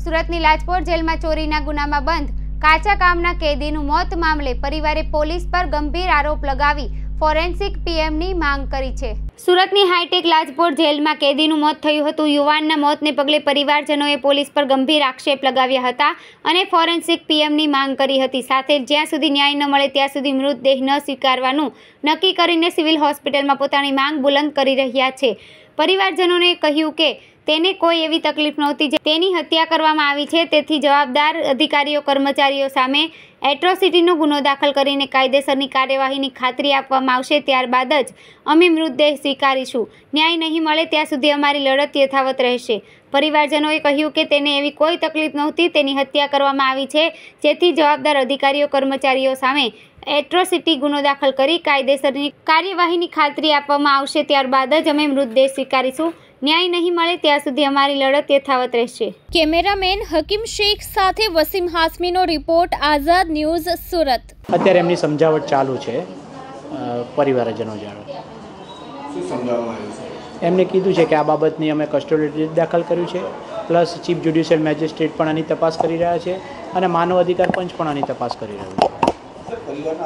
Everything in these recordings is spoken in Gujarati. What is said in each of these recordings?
સુરતની લાજપોર જેલમાં ચોરીના ગુનામાં બંધ કાચા કામના કેદીનું મોત મામલે પરિવારે પોલીસ પર ગંભીર આરોપ લગાવી ફોરેન્સિક પીએમની માંગ કરી છે। સુરતની હાઈટેક લાજપોર જેલમાં કેદીનું મોત થયું હતું। યુવાનના મોતને પગલે પરિવારજનોએ પોલીસ પર ગંભીર આક્ષેપ લગાવ્યા હતા અને ફોરેન્સિક પીએમની માંગ કરી હતી। સાથે જ્યાં સુધી ન્યાય ન મળે ત્યાં સુધી મૃતદેહ ન સ્વીકારવાનું નક્કી કરીને સિવિલ હોસ્પિટલમાં પોતાની માંગ બુલંદ કરી રહ્યા છે। પરિવારજનોને કહ્યું કે તેને કોઈ એવી તકલીફ નહોતી તેની હત્યા કરવામાં આવી છે, તેથી જવાબદાર અધિકારીઓ કર્મચારીઓ સામે એટ્રોસિટીનો ગુનો દાખલ કરીને કાયદેસરની કાર્યવાહીની ખાતરી આપવામાં આવશે। ત્યારબાદ જ અમે મૃતદેહ સ્વીકારીશું। ન્યાય નહીં મળે ત્યાં સુધી અમારી લડત યથાવત રહેશે। પરિવારજનોએ કહ્યું કે તેને એવી કોઈ તકલીફ નહોતી, તેની હત્યા કરવામાં આવી છે, જેથી જવાબદાર અધિકારીઓ કર્મચારીઓ સામે એટ્રોસિટી ગુનો દાખલ કરી કાયદેસરની કાર્યવાહીની ખાતરી આપવામાં આવશે। ત્યારબાદ જ અમે મૃતદેહ સ્વીકારીશું। ન્યાય નહીં મળે ત્યાં સુધી અમારી લડત યથાવત રહેશે। કેમેરામેન હકીમ શેખ સાથે વસીમ હાસમીનો રિપોર્ટ, આઝાદ ન્યૂઝ, સુરત। અત્યારે એમની સમજાવટ ચાલુ છે। પરિવારજનો જાણો શું સમજાવવામાં આવ્યું છે? એમને કીધું છે કે આ બાબતની અમે કસ્ટોડિયલ દાખલ કર્યું છે, પ્લસ ચીફ જ્યુડિશિયલ મેજિસ્ટ્રેટ પણ આની તપાસ કરી રહ્યા છે અને માનવ અધિકાર પંચ પણ આની તપાસ કરી રહ્યું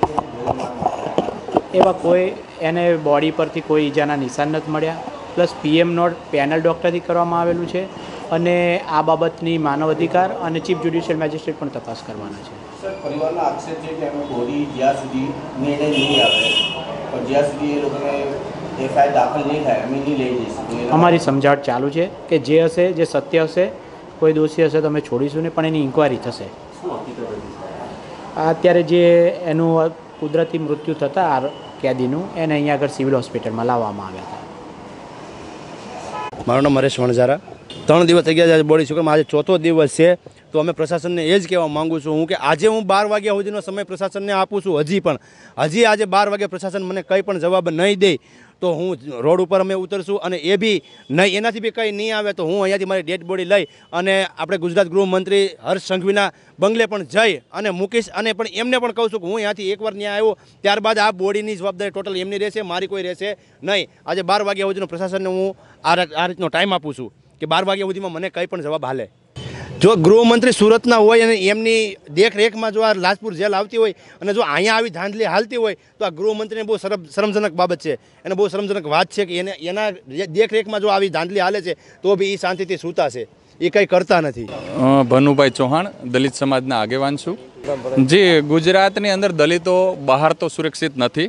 છે। એવા કોઈ એને બોડી પરથી કોઈ ઈજાના નિશાન નથી મળ્યા, પ્લસ પીએમ નોટ પેનલ ડૉક્ટરથી કરવામાં આવેલું છે અને આ બાબતની માનવ અધિકાર અને ચીફ જ્યુડિશિયલ મેજિસ્ટ્રેટ પણ તપાસ કરવાના છે। સર, પરિવારનો આક્ષેપ છે કે અમે બોડી જ્યાં સુધી નિર્ણય નહીં આવે પણ જ્યાં સુધી એ લોકોને એફઆઈઆર દાખલ નહીં થાય અમે નહીં લઈ જઈશું। અમારી સમજાવટ ચાલુ છે કે જે હશે, જે સત્ય હશે, કોઈ દોષી હશે તો અમે છોડીશું નહીં, પણ એની ઇન્કવાયરી થશે। અત્યારે જે એનું કુદરતી મૃત્યુ થતાં કેદીનું એને અહીંયા આગળ સિવિલ હોસ્પિટલમાં લાવવામાં આવ્યા હતા। મારું નામ હરેશ વણઝારા। 3 દિવસ થઈ ગયા છે બોડી શું આજે 4થો દિવસ છે, તો અમે પ્રશાસનને એ જ કહેવા માગું છું હું કે આજે હું 12 વાગ્યા સુધીનો સમય પ્રશાસનને આપું છું, હજી આજે 12 વાગે પ્રશાસન મને કંઈ પણ જવાબ નહીં દે તો હું રોડ ઉપર અમે ઉતરશું અને એ બી નહીં, એનાથી બી કંઈ નહીં આવે તો હું અહીંયાથી મારી ડેડ બોડી લઈ અને આપણે ગુજરાત ગૃહમંત્રી હર્ષ સંઘવીના બંગલે પણ જઈ અને મૂકીશ અને પણ એમને પણ કહું છું કે હું અહીંયાથી એકવાર ત્યાં આવ્યો ત્યારબાદ આ બોડીની જવાબદારી ટોટલ એમની રહેશે, મારી કોઈ રહેશે નહીં। આજે 12 વાગ્યા સુધીનો પ્રશાસનને હું આ રીતનો ટાઈમ આપું છું કે 12 વાગ્યા સુધીમાં મને કંઈ પણ જવાબ હાલે। જો ગૃહમંત્રી સુરતના હોય અને એમની દેખરેખમાં જો આ લાજપુર જેલ આવતી હોય અને જો અહીંયા આવી ધાંધલી હાલતી હોય તો આ ગૃહમંત્રીને બહુ શરમજનક બાબત છે, એને બહુ શરમજનક વાત છે કે એના દેખરેખમાં જો આવી ધાંધલી હાલે છે તો બી એ શાંતિથી સૂતા છે, એ કંઈ કરતા નથી। ભનુભાઈ ચૌહાણ, દલિત સમાજના આગેવાન છું। જી, ગુજરાતની અંદર દલિતો બહાર તો સુરક્ષિત નથી,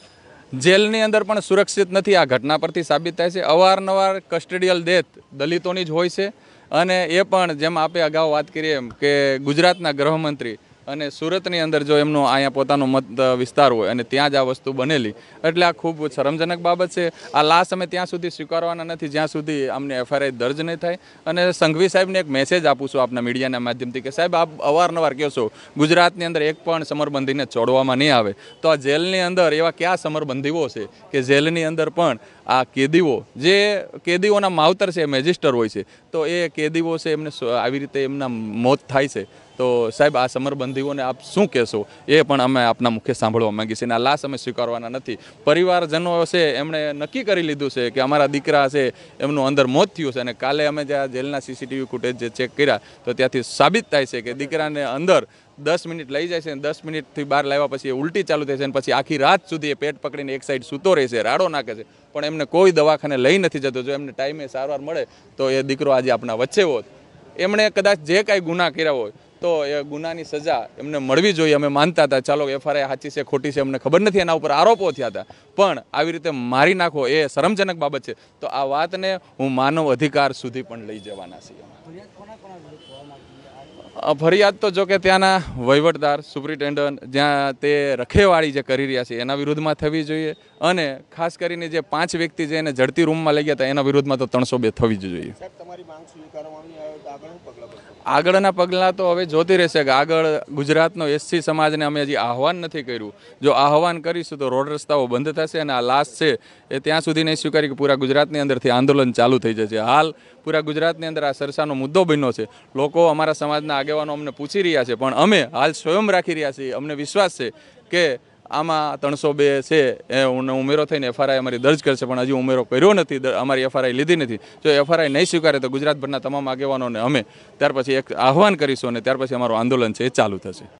જેલની અંદર પણ સુરક્ષિત નથી। આ ઘટના પરથી સાબિત થાય છે। અવારનવાર કસ્ટડિયલ ડેથ દલિતોની જ હોય છે અને એ પણ જેમ આપે અગાઉ વાત કરીએ એમ કે ગુજરાતના ગૃહમંત્રી અને સુરતની અંદર જો એમનો અહીંયા પોતાનો મત વિસ્તાર હોય અને ત્યાં જ આ વસ્તુ બનેલી, એટલે આ ખૂબ શરમજનક બાબત છે। આ લાશ અમે ત્યાં સુધી સ્વીકારવાના નથી જ્યાં સુધી અમને એફઆઈઆર દર્જ નહીં થાય। અને સંઘવી સાહેબને એક મેસેજ આપું છું આપના મીડિયાના માધ્યમથી કે સાહેબ આપ અવારનવાર કહેશો ગુજરાતની અંદર એક પણ સમરબંધીને છોડવામાં નહીં આવે, તો આ જેલની અંદર એવા કયા સમરબંધીઓ છે કે જેલની અંદર પણ આ કેદીઓ, જે કેદીઓના માવતર છે, મેજિસ્ટર હોય છે, તો એ કેદીઓ છે એમને આવી રીતે એમના મોત થાય છે, તો સાહેબ આ સમરબંધીઓને આપ શું કહેશો એ પણ અમે આપના મુખ્ય સાંભળવા માંગીએ છીએ। અને આ લાશ અમે સ્વીકારવાના નથી। પરિવારજનો છે એમણે નક્કી કરી લીધું છે કે અમારા દીકરા છે એમનું અંદર મોત થયું છે અને કાલે અમે જ્યાં જેલના સીસીટીવી ફૂટેજ જે ચેક કર્યા તો ત્યાંથી સાબિત થાય છે કે દીકરાને અંદર 10 મિનિટ લઈ જાય છે અને 10 મિનિટથી બહાર લાવ્યા પછી એ ઉલટી ચાલુ થાય છે અને પછી આખી રાત સુધી એ પેટ પકડીને એક સાઈડ સૂતો રહે છે, રાડો નાખે છે, પણ એમને કોઈ દવાખાને લઈ નથી જતો। જો એમને ટાઈમે સારવાર મળે તો એ દીકરો આજે આપણા વચ્ચે હોત। એમણે કદાચ જે કાંઈ ગુના કર્યા હોય તો એ ગુનાની સજા એમને મળવી જોઈએ। અમે માનતા હતા ચાલો એફઆઈઆર સાચી છે ખોટી છે અમને ખબર નથી, એના ઉપર આરોપો થયા હતા, પણ આવી રીતે મારી નાખો એ શરમજનક બાબત છે। તો આ વાતને હું માનવ અધિકાર સુધી પણ લઈ જવાના છીએ। ફરિયાદ તો જો કે ત્યાંના વહીવટદાર, સુપ્રિન્ટેન્ડન્ટ, જ્યાં તે રખેવાળી જે કરી રહ્યા છે એના વિરુદ્ધમાં થવી જોઈએ અને ખાસ કરીને જે 5 વ્યક્તિ જે એને ઝડપી રૂમમાં લઈ ગયા હતા એના વિરુદ્ધમાં તો 302 થવી જ જોઈએ। આગળના પગલાં તો હવે જોતી રહેશે કે આગળ ગુજરાતનો એસસી સમાજને અમે હજી આહવાન નથી કર્યું, જો આહવાન કરીશું તો રોડ રસ્તાઓ બંધ થશે અને આ લાશ છે એ ત્યાં સુધી નહીં સ્વીકારી કે પૂરા ગુજરાતની અંદરથી આંદોલન ચાલુ થઈ જશે। હાલ પૂરા ગુજરાતની અંદર આ સરસાનો મુદ્દો બન્યો છે, લોકો અમારા સમાજના આગેવાનો અમને પૂછી રહ્યા છે, પણ અમે હાલ સ્વયં રાખી રહ્યા છીએ। અમને વિશ્વાસ છે કે આમાં 302 છે એ ઉમેરો થઈને એફઆરઆઈ અમારી દર્જ કરશે, પણ હજી ઉમેરો કર્યો નથી, અમારી એફઆરઆઈ લીધી નથી. જો એફઆરઆઈ નહીં સ્વીકારે તો ગુજરાતભરના તમામ આગેવાનોને અમે ત્યાર પછી એક આહવાન કરીશું અને ત્યાર પછી અમારું આંદોલન છે એ ચાલુ થશે.